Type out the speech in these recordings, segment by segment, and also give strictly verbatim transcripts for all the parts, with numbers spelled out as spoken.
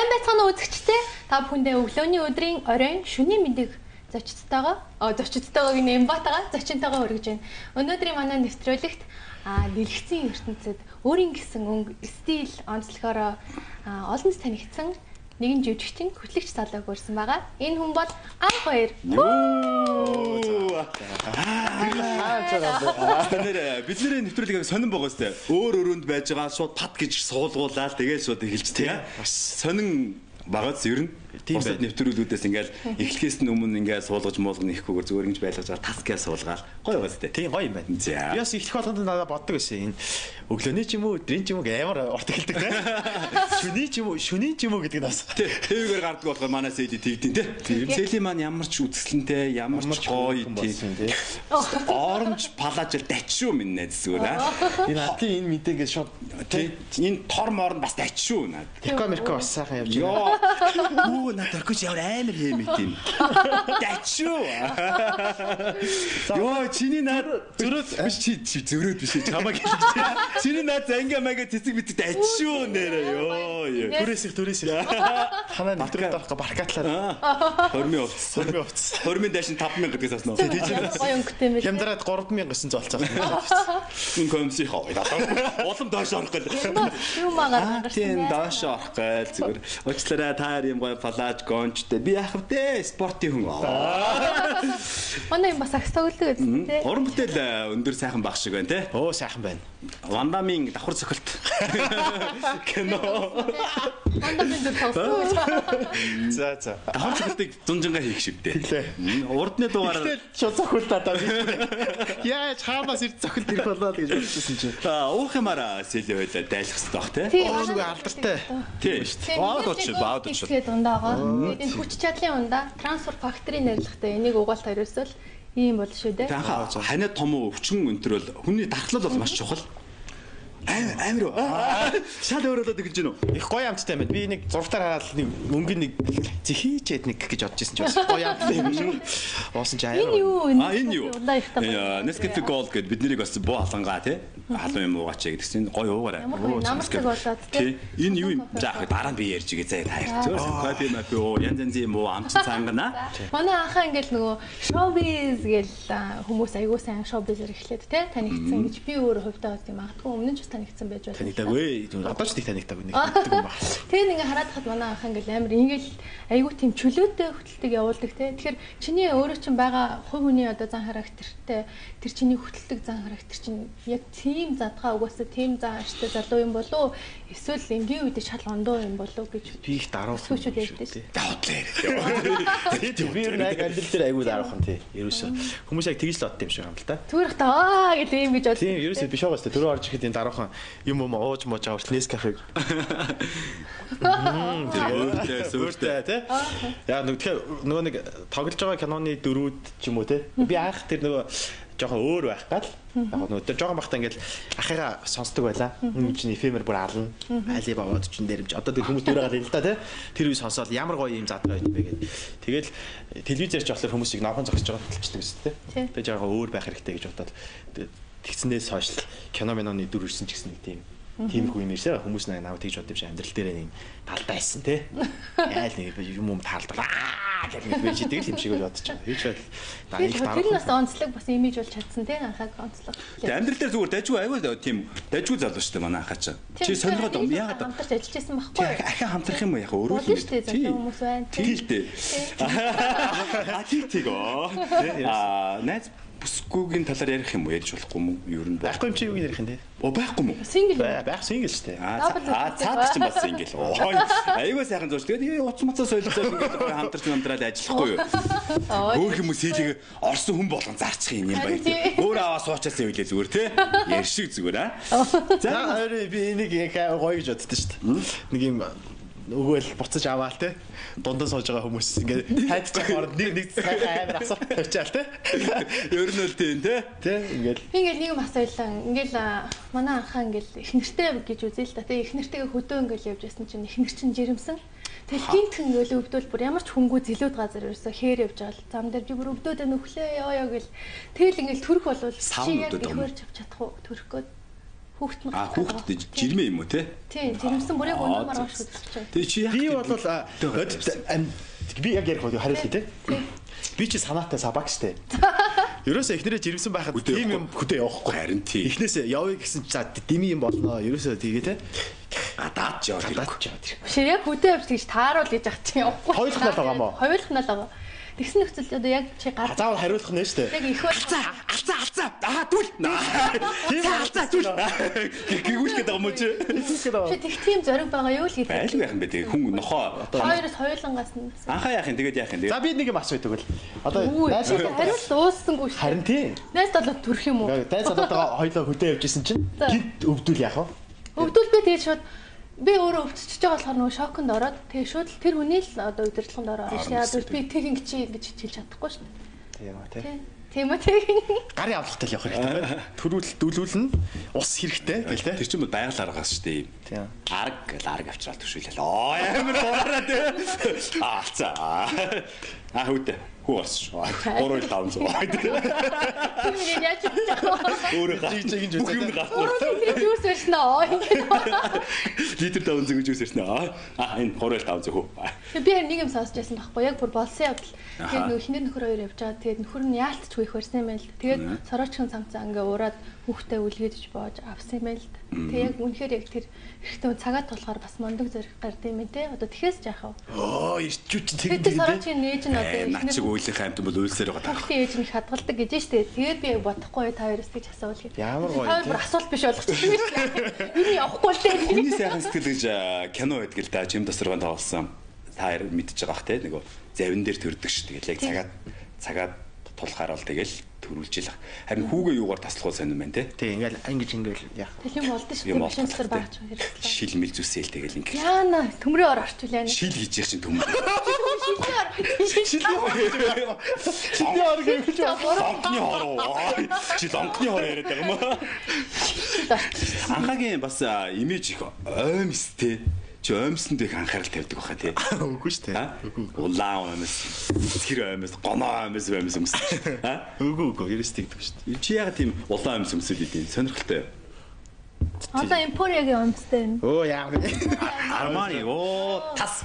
байцгаана үзэгчтэй та бүхэндээ өглөөний өдрийн оройн шөнийн мэндийг зочдтойгоо аа зочдтойгоо гинэ эмбатагаа зочинтойгоо өргөж байна. Өнөөдрийн манай нэвтрүүлэгт аа дэлгэцийн ертөнцид өөрийн гэсэн өнгө, стил, онцлогоороо олон танигдсан нэгэн жүжигчин хөтлөгч залууг өрсөн байгаа. Энэ хүн бол анх хоёр. Бидний нэвтрүүлгийг сонирн байгаа сте. Өөр өрөөнд байж байгаа шууд пат гэж суулгуулаад тэгээд шууд эхэлж тээ. Сонин багаас ер нь тийм байд нэвтрүүлгүүдээс ингээл эхлэхээс нь өмнө ингээд суулгаж муулгах нэхгүйгээр зүгээр ингэж байлгаж байгаа таскаа суулгаад гоё байгаа сте. Тийм гоё юм байна. Би бас эхлэх болгонд надад боддог байсан. Энэ өглөөний ч юм уу, өдрийн ч юм уу амар урт эхэлдэг те. Шүний ч юм уу, шүний ч юм уу гэдэг нь бас. Тэвгээр гардаг болохоор манай сэйди тэгдин те. Сэйли маань ямар ч үзэсгэлэнтэй, ямар ч гоё тийм. Оромж палажл дачшуу минь найз зүгээр аа. Энэ атли энэ мэдээ ингээд шууд энэ тор морн бас дачшуу наад. Теко мерко бас сайхан явж байна. Оо надад көч ямар амар хэмэт юм. Дачшуу. Йоо чиний наад зөрөөд биш чи зөрөөд биш чамаг хэлж. Чиний наад занга мага цэцэг бит дачшуу нэрээ ёо. Түрээсих түрээсих. Танаа нэвтрээд авах баркатлаа. Хормын уц. Хормын уц. Хормын дэшин таван мянга гэдгээс аснаа. Гоё өнгөтэй юм. Хямдраад гурван мянга гэсэн золцоо. Мин комси хоо. Улам доош орох гэл. Юу магаар гарсан. Тийм доош орох гэл зүгээр. Уучлаарай та юм гоё палаж гончтой. Би яах вэ? Спортын хүн. Манай юм бас агс тоглодог гэсэн тий. Уран бүтээл өндөр сайхан баг шиг байна тий. Оо сайхан байна. Вандамын давхар цохилт. Кино. Вандамын дөр тоглосон. За за. Давхар цохилтыг зунжингаа хийх шивдээ. Урдны дугаараар шууд цохилтаа даа. Яаж хаанаас ирд цохилт ирэх болоо гэж бодчихсон чи. Аа уух юмараа сэлээ байлаа дайлах хэрэгтэй бах тий. Ууг алдартай. Тий шүү дээ. Баад болчих баад болчих. Тэгээд ундаагаа. Тэгээд энэ хүч чадлын ундаа трансфер факторын нэрлэхтэй энийг угаалт хариулсвал ийм бол шүү дээ. Тэгэхээр ханиад том уу өвчин өнтөр бол хүний дархлал бол маш чухал. Амир шал өөрөөлөд гэж гинөө. Их гоё амттай байна. Би нэг зургатаар хараад нэг мөнгөний нэг зихийчээд нэг гэж бодож ирсэн ч бас гоё амттай юм шиг. Уусан ч аяа. Энэ юу? А энэ юу? Nescafe Gold гэд биднийг бас буу халангаа тий. Халуун юм уугаач гэдгсэн гоё уугаарай. Намсаг болоод тий. Энэ юу юм? За дараа нь би ярьж игээ заа таарч. Кофе мапи оо янз янзын юм уу амт цаангана. Манай анхаа ингээл нөгөө showbiz гэл хүмүүс аягүй сайн showbiz-ээр эхлээд тий танигдсан гэж би өөрөө хувьдаа бас юм магадгүй өмнө нь танигдсан байж болно. Танигдаагүй. Одоо ч тийг танигдаагүй нэг гэдэг юм байна. Тэгээ ингээ хараад хад манай анх ингээл амар ингээл айгүй тийм чөлөөтэй хөтөлтөг явуулдаг те. Тэгэхээр чиний өөрөө чинь байгаа хувь хүний одоо зан характертэй тэр чиний хөтөлтөг зан характер чинь яг тийм задгаа угаасаа тийм зан аштай залуу юм болов эсвэл энгийн үед шал ондоо юм болов гэж би их даруухан шүү дээ. Давтлаа. Би юу нэг андил дээр айгүй даруухан тий. Ерөөсөө хүмүүс яг тэгж л бодд юм шиг юм л та. Түрх таа гэдэг юм гэж бодлоо. Тийм ерөөсөө биш байгаас төрөө орж ихэд энэ даруухан юм юм ууж мууж авах Nescafe. Мм тэгээд өөртөө тий. Яа нэг тэгэхээр нөгөө нэг тоглож байгаа киноны дөрүүд ч юм уу тий. Би анх тэр нөгөө жоохон өөр байх гал яг нөгөө тэр жоохон бахта ингээл ахыгаа сонсдог байлаа. Юм чинь эфемер бүр ална. Али баваад чинь дээр одоо тэр хүмүүс дөрөөр гал л да тий. Тэр үе сонсоод ямар гоё юм задгаа байд бэ гэдэг. Тэгэл телевизээр ч болохоор хүмүүсийг нохон зогсож байгаа хэлчихдэг гэсэн тий. Тэгээ жоохон өөр байх хэрэгтэй гэж бодоод тэгснээс хойш кино миноны дүр ирсэн ч гэсэн нэг тийм тиймэрхүү юм ирсэн хүмүүс нэг наваа тэгж бодсон юм амьдрал дээр нэг талдаа байсан тий. Яал нэг юм юм таалдаа гэх мэт байж идэг юм шиг бодож байгаа. Хийж байл. Даа их дараа. Тэр нас онцлог бас имиж болж чадсан тий анхаг онцлог. Тэгээ амьдрал дээр зүгээр дажгүй аюул тийм дажгүй залуу шүү дээ манай анхаа чи. Чи сонирхоод яагаад хамтарч ажиллаж байсан байхгүй. Ахаа хамтрах юм уу яхаа өөрөө л тий хүмүүс байна. Тий л дээ. А тий тийгоо. Аа найз бүсгүйгийн талаар ярих юм уу ярьж болохгүй юм уу? Ер нь байхгүй юм чи юу ярих юм те? Оо байхгүй юм уу? Сингл байх сингл шүү дээ. Аа цаадаг чинь бас сингл. Ой аюулгүй сайхан зурж. Тэгээд уц муцаа солилцоод ингээд хамтарч хамтраад ажиллахгүй юу? Хөөх юм уу сэлийг орсон хүн болгон зарчих юм юм баяр. Өөр аваа суучаасан юм үлээ зүгээр те. Яр шиг зүгээр аа. За өөрөө би энийг яг гоё гэж боддоо шүү дээ. Нэг юм өгөөл буцаж аваал те дундаа сууж байгаа хүмүүс ингээд хайдчих орд нэг нэг амар асуулт тавьчаал те ер нь л тийм те те ингээд ингээд нэг юм асуулаа ингээд манай анхаа ингээд их нэртэй гэж үзээ л та те их нэртэйгээ хөдөө ингээд явж байсан чинь их нэр чинь жирэмсэн тэгэл гинтхэн ингээд өвдөл бүр ямар ч хүнгүй зилүүд газар ерөөсө хээр явж байгаа л зам дээр би бүр өвдөөд нөхлөө ёо ёо гэл тэгэл ингээд төрөх болвол чи яг ихвэрч авч чадах уу төрөх гээд хүүхэд нь. А хүүхэд жирмэ юм уу те? Тийм, жирэмсэн бүрийг өнөө маргааш хөдөлж байгаа. Тэг чи яг би бол би яг ярих уу хариулъя те. Би чи санаатай сабакстэй. Ерөөсөө эхнэрээ жирэмсэн байхад тийм юм хөдөө явахгүй. Харин тийм. Эхнээсээ явъя гэсэн за дими юм болно. Ерөөсөө тэгээ те. Гадаад жаа тэр. Гадаад жаа тэр. Шир яг хөдөө явж тэгж тааруул гэж ах чинь явахгүй. Хоёулах нь л байгаа мó. Хоёулах нь л байгаа. Тэгсэн нөхцөл одоо яг чи гад. Заавал хариулах нь шүү дээ. Яг их Алцаа, алцаа, алцаа. Аа түл. Тийм алцаа түл. Гэгүүл гэдэг юм уу чи? Чи тэг тийм зориг байгаа юу л гэдэг. Байлгүй яах юм бэ тэгээ хүн нохоо. Хоёроос хоёулангаас нь. Анхаа яах юм тэгээд яах юм тэгээ. За би нэг юм асууя тэгвэл. Одоо найз хариулт дууссангүй шүү. Харин тийм. Найз толгой төрөх юм уу? Найз толгойгоо хоёлоо хөдөө явж исэн чинь гинт өвдөл яах вэ? Өвдөл би тэгээд шууд би өөрөө өвдчихөж байгаа болохоор нөгөө шоконд ороод тэгээд шууд л тэр хүний л одоо удирдлаганд ороо орж яагаад би тэг ингэ чи ингэж хэлж чадахгүй шүү дээ. Тийм үү тийм. Тийм үү тийм. Гарын авлагтай л явах хэрэгтэй. Төрүүл дүүлүүлнэ. Ус хэрэгтэй гэл те. Тэр чинь бол байгаль аргаас шүү дээ. Тийм. Арга гэл арга авчраад төшөөлөл. Оо ямар гоороо тий. Аалцаа. Аа хөөдөө. Хүү орсон шүү. Гурван таван зуун. Тийм яаж чадчих. Өөрөө гаж ингэж бүх юм гартаа. Тэр юус ирсэн аа. Литр таван зуун гэж ирсэн аа. Аа энэ гурван таван зуун хөө. Тэгээ би нэг юм сонсч байсан байхгүй яг бүр болсон явдал. Тэгээд нөх хинэр нөхөр хоёр явж байгаа. Тэгээд нөхөр нь яалтч үех барьсан юм байл. Тэгээд сороочхон цамцаа ингээ ураад хүүхдээ үлгээж боож авсан юм байл. Тэгээд яг үнэхээр яг тэр ихтэй цагаат болохоор бас мондөг зэрэг гард юм те. Одоо тэхээс жаах вэ? Оо ирчүү чи тэгээд тэр сороочгийн нээж нь одоо наа чи үйлийнх амт бол үйлсээр байгаа. Хүүхдийн ээж нь хадгалдаг гэж штэ. Тэгээд би яг бодохгүй та хоёроос гэж асуул гэв. Ямар гоё. Та хоёр асуулт биш болгочихсон юм шиг. Юу явахгүй л те. Хүний сайхан сэтгэл гэж кино байдаг л да. Жим тасаргаанд тоглосон. Та хоёр мэдчихэж байгаа бах те. Нөгөө завин дээр төрдөг ш. Тэгэл яг цагаад цагаад тулахаар бол тэгэл төрүүлжил. Харин хүүгээ юугаар таслах вэ сонирм байна те. Тэг ингээл ингэж ингээл яах. Тэг юм болд ш. Машинтар багч хэрэглээ. Шил мэл зүсээл тэгэл ингээ. Яана төмрөө ор орчуулаа. Шил хийж яах чинь төмөр. Шил ор. Шил ор гэж Онкны хороо. Чи онкны хороо яриад байгаа юм аа. Анхаагийн бас имиж их оймс те. Чи оймсонд их анхаарал тавьдаг баха тий. Үгүй шүү дээ. Улаан оймс, цэцгэр оймс, гоноо оймс оймс өмсөж. Аа? Үгүй үгүй ерөөс тэгдэг шүү дээ. Чи яагаад тийм улаан оймс өмсөөл идэв? Сонирхолтой. Одоо Emporia-гийн өмстэй байна. Оо яа. Armani оо тас.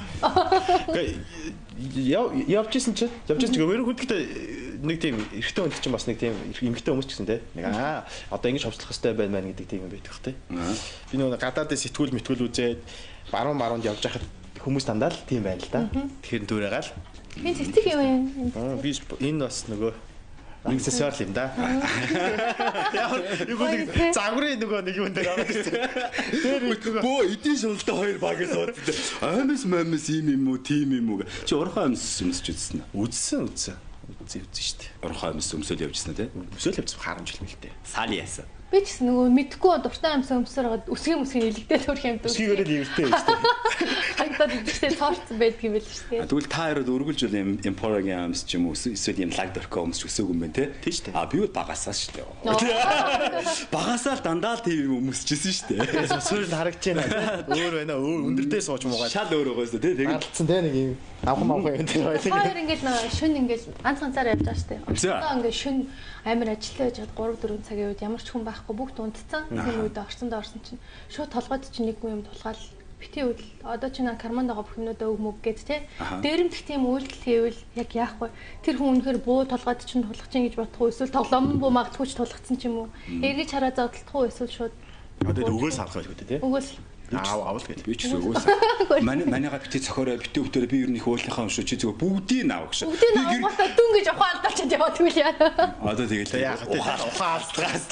Яв явжсэн чи явжсэн чи өөр хөдөлгөөнтэй нэг тийм эрэгтэй хүнд чинь бас нэг тийм эмэгтэй хүмүүс ч гэсэн те. Нэг аа одоо ингэж хувцлах хэрэгтэй байна маа гэдэг тийм юм байдаг те. Би нөгөө гадаадд сэтгүүл мэтгүүл үзээд баруун баруунд явж байхад хүмүүс дандаа л тийм байна л да. Тэгэхээр дүүрээгаал. Би цэцэг юм юм. Би энэ бас нөгөө аксессуар юм да. Яа, юу нэг загварын нөгөө нэг юм дээр аваад ирсэн. Тэр нөгөө бөө эдийн шуналтай хоёр баг сууд. Аймс мамс юм юм уу, тийм юм уу. Чи урхан аймс өмсөж үзсэн үү? үзсэн үзсэн. Үзсэн үзсэн шүү дээ. Урхан аймс өмсөөл явжсэн үү те? Өмсөөл явсан харамж хэлмэлтэй. Саали яасан. Би ч гэсэн нөгөө мэдгүй дуртай амьсаа өмсөр хагаад өсгөө өсгөө илэгдэл хөрх юм дүү. Өсгийгээрээ илэгтэй шүү дээ. Хагдаад идчихээ цоорцсон байдг юм байл шүү дээ. Тэгвэл та хоёрод өргөлж бол юм Emporia-гийн аймс ч юм уу эсвэл юм lag дөркөө өмсч өсөөг юм байна те? Тийм шүү дээ. А би бол багасаа шүү дээ. Багасаа л дандаа л тийм юм өмсчихсэн шүү дээ. Сүүл харагдаж байна. Өөр байна. Өөр өндөртэй сууч муугаа. Шал өөр байгаас те. Тэгээд алдсан те нэг юм. Авах авах юм тэр байлаа. Хоёр ингээд нэг шүн ингээд ганц ганцаар явж байгаа шүү дээ. Одоо ингээд шүн амар ажиллаа гэж trois four цагийн үед ямар ч хүн байхгүй бүгд унтцсан. Тэр үед орсондоо орсон чинь шууд толгойд чинь нэг юм тулгаал бити үйл одоо чи на карманд байгаа бүх юмудаа өг мөг гэд те. Дээрэмдэх тийм үйлдэл хийвэл яг яах вэ? Тэр хүн үнэхээр буу толгойд чинь тулгах чинь гэж бодох уу? Эсвэл тоглоом буу магадгүй ч тулгацсан ч юм уу? Эргэж хараа зодтолдох уу? Эсвэл шууд одоо өгөөс авах байх үү те. Өгөөс аав авал гэдэг. би ч өгөөс. Манай манайга бити цохороо бити өвтөрөө би ер нь их уулынхаа шүү чи зүгээр бүгдийг аав гэж. Бүгдийг авахтаа дүн гэж ухаалдаач яваад тэгвэл яа. Одоо тэгэл яах вэ? Ухаалцгаас.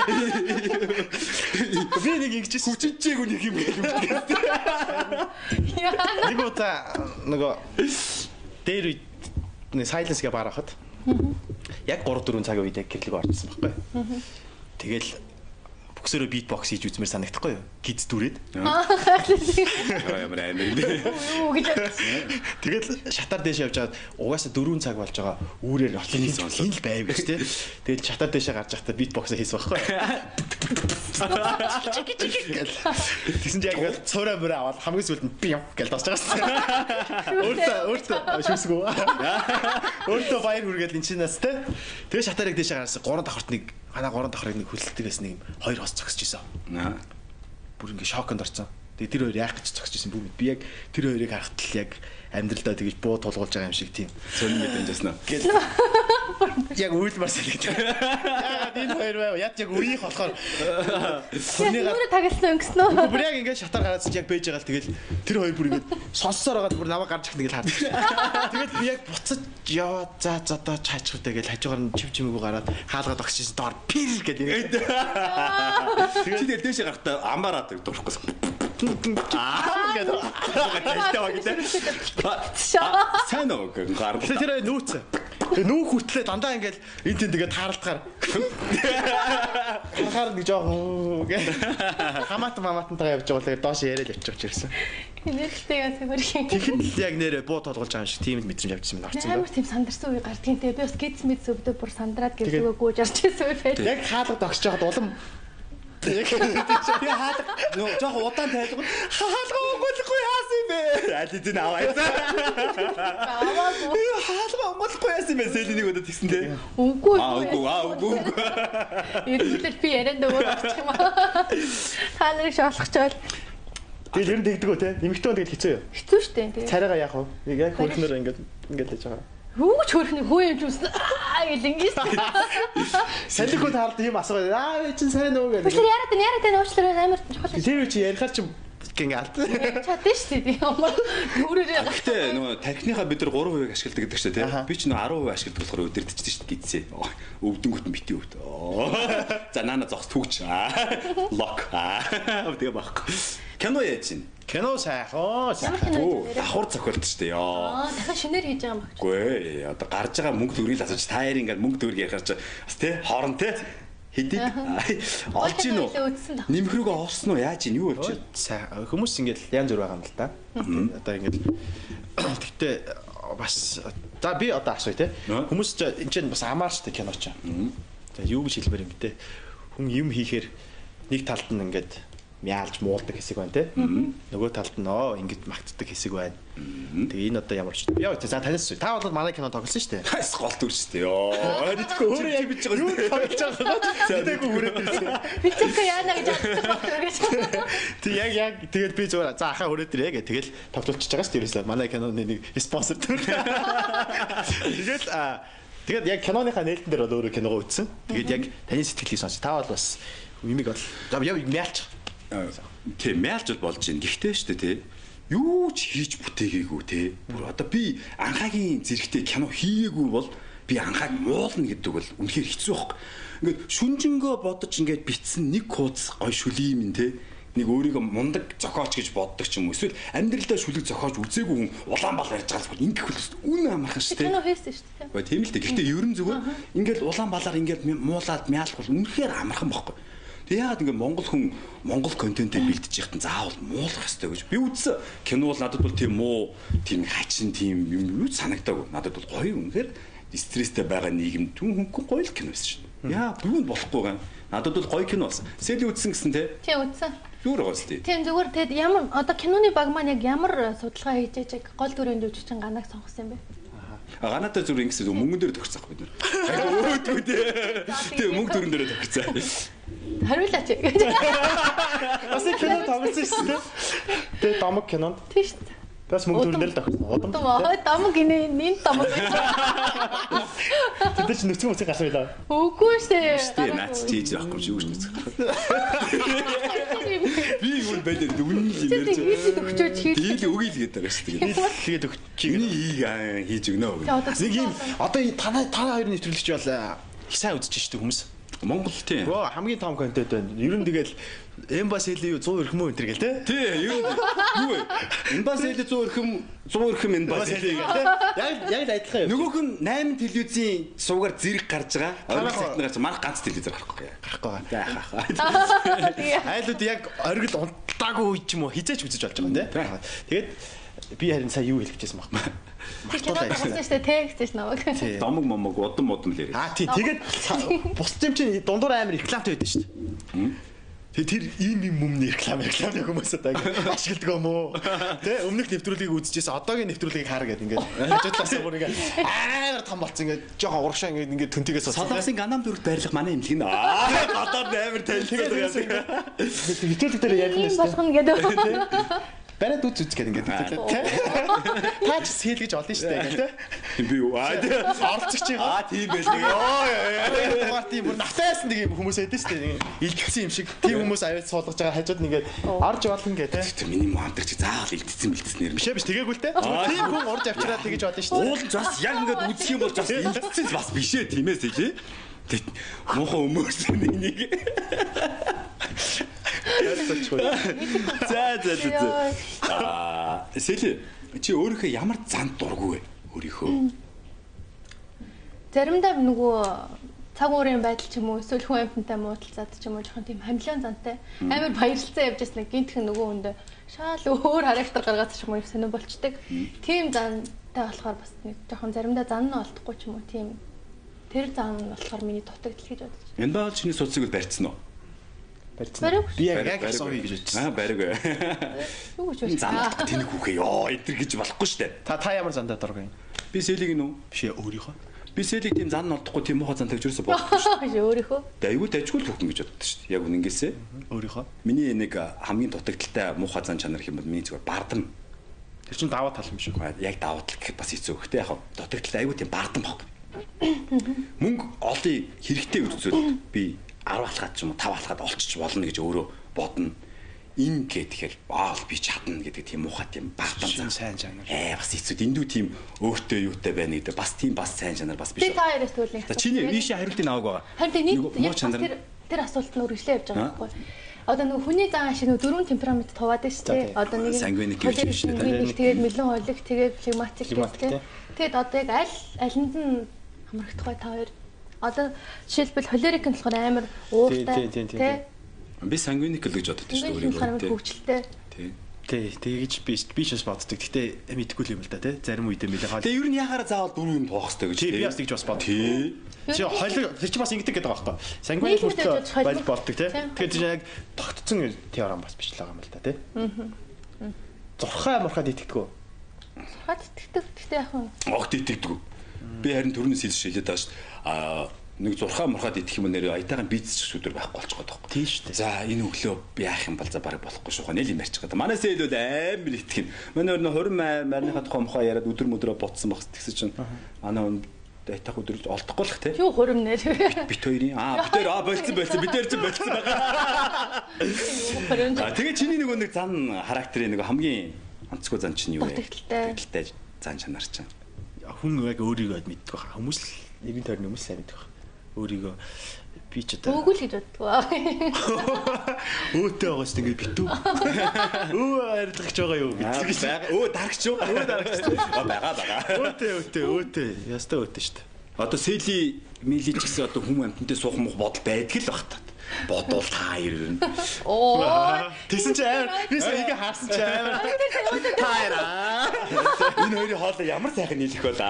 Би нэг ингэжсэн. хүчинчээг нэг юм гээл өвтөрөө. Нэг удаа нөгөө дээр нэг silence гэ барахад. Яг three four цагийн үед гэрлэг орчихсон байхгүй. Тэгэл боксероо битбокс хийж үзмээр санагдахгүй юу? Гиз дүрээд. Ямар амар юм. Тэгэл шатаар дэше явж байгаад угаасаа four цаг болж байгаа. Үүрээр очлын хин л байв гэж тий. Тэгэл шатаар дэше гарч байхдаа битбоксоо хийсэн байхгүй. Тэгсэн чинь яг цоороо мөрөө аваад хамгийн сүүлд нь би юм гэж тасч байгаа. Өөртөө өөртөө шүсгүү. Өөртөө баяр хүргээл энэ чинээс тий. Тэгээ шатаарыг дэше гарсан. Гурван давхарт нэг манай горон давхрыг нэг хөлтгээс нэг хоёр хос зогсож исэн. Аа. Бүр ингээ шоконд орсон. Тэгээ тэр хоёр яах гэж зогсож исэн бүгд би яг тэр хоёрыг харахад л яг амьдралдаа тэгэж буу тулгуулж байгаа юм шиг тийм сонир мэдэмжсэн аа. Яг үйлмар санагдав. Яагаад энэ хоёр байв? Яд яг үеийнх болохоор Нүрэ тагалсан өнгөсөн үү? бүр яг ингээд шатаар гараад яг бэж байгаа л тэгэл тэр хоёр бүр ингээд сонссоор байгаа бүр намайг гарч ихнэ гэж хаад. Тэгэл би яг буцаж яа за за одоо чаачих үү гэж хажуугаар нь чив чимээгөө гараад хаалгаад огсчихсан доор пил гэдэг. Тэгээд дээшээ гарахтаа амбараад дурахгүй. Аа гэдэг. Сайн уу гар. Тэр нүүц. Нүүх хүртлээ дандаа ингээд энэ тийм тэгээд тааралтгаар хахаар нэг жоохон хамаат мамаатантайгаа явж байгаа л доош яриад явчих гэсэн. Нэрхтэй яа сэмэрхий. Тэгэхэд яг нэрээ буу толгуулж байгаа юм шиг тийм л мэдрэмж авчихсан юм орсон. Амар тийм сандарсан үе гардгийн те. Би бас гидс мэд өвдөө бүр сандраад гэлээгөө гүйж орж ирсэн үе байл. Яг хаалга тогсож байхад улам яг би хаалга нөө жоохон удаан тайлбар хаалга өнгөлөхгүй яасан юм бэ? аль эзэн аваа. Аваагүй. Хаалга өнгөлөхгүй яасан юм бэ? Сэлэнийг удаа тэгсэн те. Үгүй. Аа үгүй аа үгүй. Ерөнхийдөө би ярианда өөр орчих юм аа. Та нарыг шоолгочвол. тэгэл ер нь тэгдэг үү те? Нэмэгтэй хүн тэгэл хэцүү юу? Хэцүү шттэ тэгээ. Царайгаа яах вэ? Яг хөрхнөр ингээд ингээд хийж байгаа. Хөөч хөрхний хөө юм зүс аа гэл ингэж. Салхи хүн таард ийм асуу. Аа чинь сайн уу гэдэг. Тэр яриад энэ яриад энэ уучлаарай амар чухал. Тэр чи ярихаар чи гингээ алт. Чадсан шүү дээ. Ямар өөрөөрөө. Гэтэ нөгөө тархиныхаа бид нар гурван хувийг ашигладаг гэдэг чинь тий. Би ч нөгөө арван хувийг ашигладаг болохоор өдөртчихсэн шүү дээ гидсээ. Өвдөнгөт нь бити өвд. За наана зогс түүч. Лок. Тэгээ байхгүй. Кино яаж чинь? Кино сайхан. Оо, давхар зохиолт шүү дээ ёо. Аа, дахиад шинээр хийж байгаа юм багч. Үгүй ээ, одоо гарч байгаа мөнгө төгрөгийг асууж та хоёр ингээд мөнгө төгрөгийг ярих гэж бас тий хоорон тий хэдий олж гин үү? Нэмхрүүгөө олсон уу? Яаж ийн юу болчих? Сайн хүмүүс ингээд янз бүр байгаа юм л та. Одоо ингээд тэгтээ бас за би одоо асууя тий. Хүмүүс энэ чинь бас амаар штэ кино ч. За юу гэж хэлмээр юм бэ те? Хүн юм хийхээр нэг талд нь ингээд мяалж муулдаг хэсэг байна те. Нөгөө талд нь оо ингэж магтдаг хэсэг байна. Тэгээ энэ одоо ямар ч яа за танаас та бол манай кино тоглосон шүү дээ. Хайс гол дүр шүү дээ. Йоо. Тэгэхгүй өөрөө яг бич байгаа юу тоглож байгаа. Тэгээгүй хүрээд ирсэн. Би ч их яана гэж боддог гэж. Тэг яг яг тэгэл би зүгээр за ахаа хүрээд ирээ гэ тэгэл тоглолцож байгаа шүү дээ. Ерөөсөө манай киноны нэг спонсор төр. Тэгэл а тэгээд яг киноныхаа нээлтэн дээр бол өөрөө киногоо үзсэн. Тэгээд яг таны сэтгэлийг сонс. Та бол бас юмиг бол за яв мяалч. Тэ мяалж бол болж байна. Гэхдээ шүү дээ те. Юу ч хийж бүтээгээгүй те. Бүр одоо би анхаагийн зэрэгтэй кино хийгээгүй бол би анхааг муулна гэдэг бол үнэхээр хэцүү байхгүй. Ингээд шүнжэнгөө бодож ингээд битсэн нэг хуудас гой шүлий юм те. Нэг өөрийгөө мундаг зохиоч гэж боддог ч юм уу. Эсвэл амьдралдаа шүлэг зохиож үзээгүй хүн улаан бал ярьж байгаа л ингэх хөлс үнэ амархан шүү дээ. Кино хийсэн шүү дээ. Гэхдээ тийм л дээ. Гэхдээ ерөн зүгээр ингээд улаан балаар ингээд муулаад мяалах бол үнэхээр амархан байхгүй. Тэг яагаад ингэ Монгол хүн Монгол контентыг бэлдэж яхад заавал муулах хэрэгтэй гэж би үзсэн. Кино бол надад бол тийм муу, тийм хачин, тийм юм юу санагдаагүй. Надад бол гоё үнэхээр стресстэй байгаа нийгэм түн хөнгөн гоё л кино байсан шүү дээ. Яа, бүгд болохгүй гэн. Надад бол гоё кино болсон. Сэли үзсэн гэсэн те. Тийм үзсэн. Зүгээр гоос тий. Тийм зүгээр тэгэд ямар одоо киноны баг маань яг ямар судалгаа хийж байгааг гол дүрэнд үжиж чин ганаг сонгосон юм бэ? Ганатай зүр ингэсэн мөнгөн дээр төгсөх бид нар. Өөдөө тий. Тэг мөнгө төрөн дээр төгсөө. Хариулаач. Бас кино тоглосон шүү дээ. Тэгээ домог кинонд. Тийм шүү дээ. Бас мөнгө төрөн дээр л төгсөн. Удам. Домог инээ нин домог. Тэд чи нүцгэн үсэг гасаа байлаа. Үгүй шүү. Тий, наац тийж байхгүй шүү гэж нүцгэн. Би юу бэлээ үнэн л юм ярьж байгаа. Өгчөөж хийж. Дийл өгье л гэдэг байгаа шүү дээ. Тэгээд өгч чиний ийг хийж өгнө үү. Нэг юм одоо танаа та хоёр нэвтрүүлэгч бол их сайн үзэж штэ хүмүүс. Монгол тийм. Оо хамгийн том контент байна. Ер нь тэгэл эмбасили юу сто эрхэм өнтер гэл те. Тий, ер нь юу вэ? Эмбасили сто эрхэм сто эрхэм эмбасили гэл те. Яг яг адилхан юм. Нөгөөх нь восемь телевизийн суугаар зэрэг гарч байгаа. Оргил сэтнэр гарч марх ганц телевизээр гарахгүй. Гарахгүй байгаа. Заахаа. Айлууд яг оргил унтаагүй үе ч юм уу хизээч үзэж болж байгаа юм те. Тэгээд би харин сая юу хэлэх гэжсэн баг. Мартуулаа гэсэн шүү дээ тэгж намайг. Домог момог удам удам л яриа. Аа тий тэгээд бус юм чинь дундуур амар рекламтай байдаг шүү дээ. Тэгээ тэр ийм юм өмнө реклам рекламны хүмүүс одоо ашигладаг юм уу? Тэ өмнөх нэвтрүүлгийг үзчихсэн одоогийн нэвтрүүлгийг хаар гэдэг ингээд хажуудлаасаа бүр ингээд амар том болсон ингээд жоохон урагшаа ингээд ингээд түнтгээс Солонгосын Ганам дөрөвт байрлах манай имлэг нэ. Аа гадаад амар танилцуулга. Нэвтрүүлэг дээр ярих юм болгоно гэдэг. Барайд үз үз гэдэг ингээд тэ. Таач сэлгэж олно шүү дээ ингээд тэ. Би юу аа оролцогч байгаа. Аа тийм байлээ. Оо яа. Тийм бүр натаас нэг хүмүүс байдаг шүү дээ. Илтгэсэн юм шиг тийм хүмүүс аваад суулгаж байгаа хажууд нэгээд орж болно гэдэг тэ. Миний монтер чи заавал илтсэн бэлтснээр юм. Биш биш тэгээгүй л тэ. Тийм хүн орж авчираад тэгэж бодно шүү дээ. Уулж бас яг ингээд үзэх юм бол бас илтсэн бас биш ээ тиймээс ээ. Тэг муухай өмөрсөн нэг. За за за. Аа, Сэли чи өөрийнхөө ямар занд дургүй вэ? Өөрийнхөө. Заримдаа нөгөө цаг уурын байдал ч юм уу эсвэл хүн амьтантай муудалцаад ч юм уу жоохон тийм хамлион зантай амар баярлцаа явж яснаа гинтхэн нөгөө хүндээ шаал өөр характер гаргаад ч юм уу сонир болчдөг. Тийм зантай болохоор бас нэг жоохон заримдаа зан нь олдохгүй ч юм уу тийм тэр зан нь болохоор миний дутагдал гэж бодож. Энэ баал чиний судсыг барьцсан уу? Барьцсан. Би яг яг асууя гэж бодчихсон. Аа бариг. Юу гэж бодчих. Зандах тэнэг хүүхээ ёо эдэр гэж болохгүй штэ. Та та ямар зандаа дургүй? Би Сэлиг нүү? Биш өөрийнхөө. Би Сэлиг тийм зан олдохгүй тийм муухай зан тавьж ерөөсө болохгүй штэ. Өөрийнхөө. Дайгуу дайжгүй л хүүхэн гэж боддоо штэ. Яг үнэнгээсээ. Өөрийнхөө. Миний нэг хамгийн дутагдaltaй муухай зан чанар хэм бол миний зүгээр бардам. Тэр чин даваа тал юм шиг. Яг даваа тал гэх бас хэцүү хөхтэй яг дутагдaltaй айгуу тийм бардам баг. Мөнгө олын хэрэгтэй үрцөл би десять алхаад ч юм уу five алхаад олчиж болно гэж өөрөө бодно. Энэ гэхээр аа би чадна гэдэг тийм муухай тийм бардам сайн чанар. Ээ бас хэцүү дэндүү тийм өөртөө юутай байна гэдэг бас тийм бас сайн чанар бас биш. Би та яриас төлөв. За чиний ийшээ хариултыг аваагүй байгаа. Харин нэг тэр тэр асуулт нь үргэлжлээ явж байгаа байхгүй. Одоо нөгөө хүний зан шиг нөгөө дөрвөн темперамент туваад байна шүү дээ. Одоо нэг сангвиник гэж байна шүү дээ. Тэгээд мэлэн хойлог, тэгээд флегматик гэдэг. Тэгээд одоо яг аль алинд нь хамрагдах бай та хоёр. Одоо жишээлбэл холерик нь болохоор амар ууртай тий. Би сангвиник л гэж боддог шүү дээ өөрийгөө. Хөвчлөлтэй. Тий. Тий, тэгэж би би ч бас боддог. Гэтэ мэдгүй юм л да тий. Зарим үедээ мэлээ хаал. Тэгээ ер нь яхаараа заавал дөрөв юм тоох хэрэгтэй гэж. Тий, би бас тэгж бас боддог. Тий. Чи хойлог тэр чи бас ингэдэг гэдэг байгаа байхгүй. Сангвиник хүртэл байж болдог тий. Тэгэхээр чи яг тогтцсон теорем бас бичлээ байгаа юм л да тий. Аа. Зурхаа мурхаад итгэдэг үү? Зурхаад итгэдэг. Гэтэ яг нь огт итгэдэг. Би харин төрнөөс хэлж шилээд байгаа шүү дээ. Аа нэг зурхаа мурхаад идэх юм нэр аятайхан бизнес шүүдэр байхгүй болчих гээд байгаа. Тийм шүү дээ. За энэ өглөө би яах юм бол за барыг болохгүй шүүх. Нэл юм ярьчих гээд. Манай сэл бол амар итгэх юм. Манай өөр хурим марныхаа тухай мохоо яриад өдөр мөдрөө ботсон багс тэгсэн чинь манай хүн аятайх өдрөлж олдохгүй л хэ. Юу хурим нэр. Бит хоёрын аа бит хоёр аа болцсон болцсон бит хоёр ч болцсон байгаа. Аа тэгээ чиний нөгөө нэг зан характерын нэг хамгийн онцгой зан чинь юу вэ? Дутагдaltaй зан чанар чинь. Хүн яг өөрийгөө мэддэг байгаа. Хүмүүс л нэгэн тойрны хүмүүс сайн мэддэг байгаа. Өөрийгөө би ч одоо Өөгүй л гэж боддог. Өөтэй байгаа шүү дээ битүү. Өө арилгаж байгаа юу гэж байгаа. Өө дарагч юу? Өө дарагч. Бага бага. Өөтэй өөтэй өөтэй. Ястаа өөтэй шүү дээ. Одоо Сэли мили ч гэсэн одоо хүмүүс амтантай суух мөх бодол байдаг л баг та. Бодвол та хоёр юм. Оо. Тэсэн чи амар би саяг хаарсан чи амар. Та хоёр. Энэ хоёрын хоолой ямар сайхан нийлэх вэ?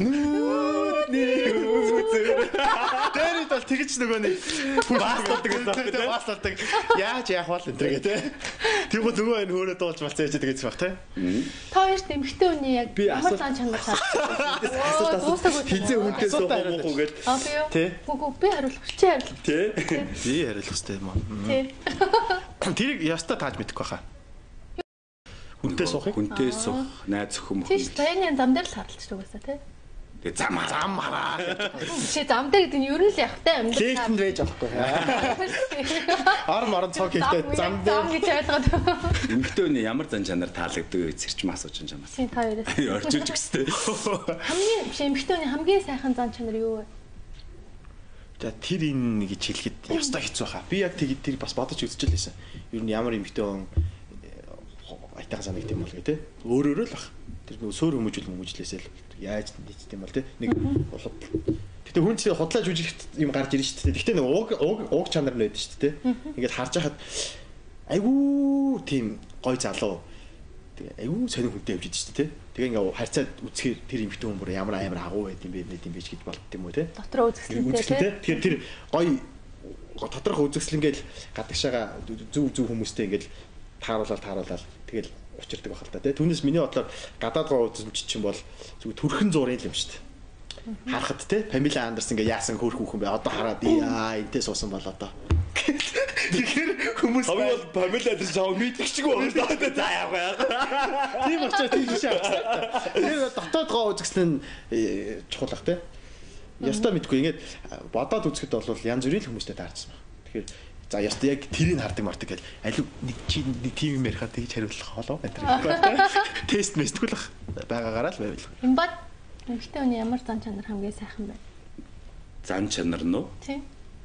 Нүүний үзэр. Тэрийг бол тэгэж нөгөө нэг баасладаг гэсэн. баасладаг. Яаж яах вэ энэ гэдэг. Тэгвэл нөгөө энэ хөөрөө дуулж болцоо яж гэдэг байх те. Та хоёрт эмхтэй үний яг ямар зан чанар шаардлагатай. Хизээ хүнтэй суух мох уу гэдэг. Аа би юу? Гүг би хариулах чи хариулах. Тий. Би хариулах хэрэгтэй юм аа. Тий. Тэрийг ястаа тааж мэдэхгүй хаа. Хүнтэй суухыг? Хүнтэй суух, найз өхөн мөх. Тийш таны зам дээр л харалцдаг байсан тий. Тэгээ зам зам хараа. Чи зам дээр гэдэг нь ер нь л явахтай амьд. Лектенд байж болохгүй. Орон орон цог хийхдээ зам дээр зам гэж ойлгоод. Эмхтэй үний ямар зан чанар таалагддаг вэ? Зэрчм асууж юм чамаас. Тий та хоёроос. Орчуулж гэстэй. Хамгийн биш эмхтэй үний хамгийн сайхан зан чанар юу вэ? За тэр энэ гэж хэлэхэд ястаа хэцүү хаа. Би яг тэр тэр бас бодож үзчихэл байсан. Ер нь ямар эмхтэй хүн айтайхан санагд юм бол гэ тэ. Өөр өөрөө л бах. Тэр нөгөө сөөр хүмүүжүүл хүмүүжлээсээ л яаж нийцдэг юм бол тэ. Нэг хот. Гэтэ хүн чинь хотлооч үжигт юм гарч ирж шүү дээ. Гэтэ нэг ууг ууг ууг чанар нь байдаг шүү дээ. Ингээд харж хахад айгүй тийм гой залуу. Тэгээ айгүй сонир хүнтэй явж идэв шүү дээ. Тэгээ ингээ харьцаад үзэхээр тэр эмхтэн хүн бүр ямар амар агуу байд юм бэ нэт юм биш гэж болт юм уу те. Дотроо үзэсгэлэнтэй те. Тэгэхээр тэр гоё тодорхой үзэсгэлэн ингээл гадагшаага зүв зүв хүмүүстэй ингээл тааруулаад тааруулаад тэгэл учирдаг байх л та тий. Түүнээс миний бодлоор гадаад гоо үзэмч чинь бол зүг төрхөн зургийн юм шүү дээ. Харахад тий Памела Андерс ингээ яасан хөөх хүүхэн бэ одоо хараад яа энтэй суусан бол одоо тэгэхээр хүмүүс бол Памела Андерс жаа мэдчихгүй байна. За яах вэ? Тийм учраас тийм биш аа. Тэр дотоод гоо үзэсгэлэн чухал ах тий. Ястаа мэдгүй ингээд бодоод үзэхэд бол янз бүрийн хүмүүстэй таарсан байна. Тэгэхээр за ястаа яг тэрийг хардаг мардаг гэл алив нэг чи нэг тим юм ярихад тэгж хариулах холоо энэ. Тест мэстгүй л байгаагаараа л байвал. Юм бат эмэгтэй хүний ямар зан чанар хамгийн сайхан бэ? Зан чанар нь уу? Тийм.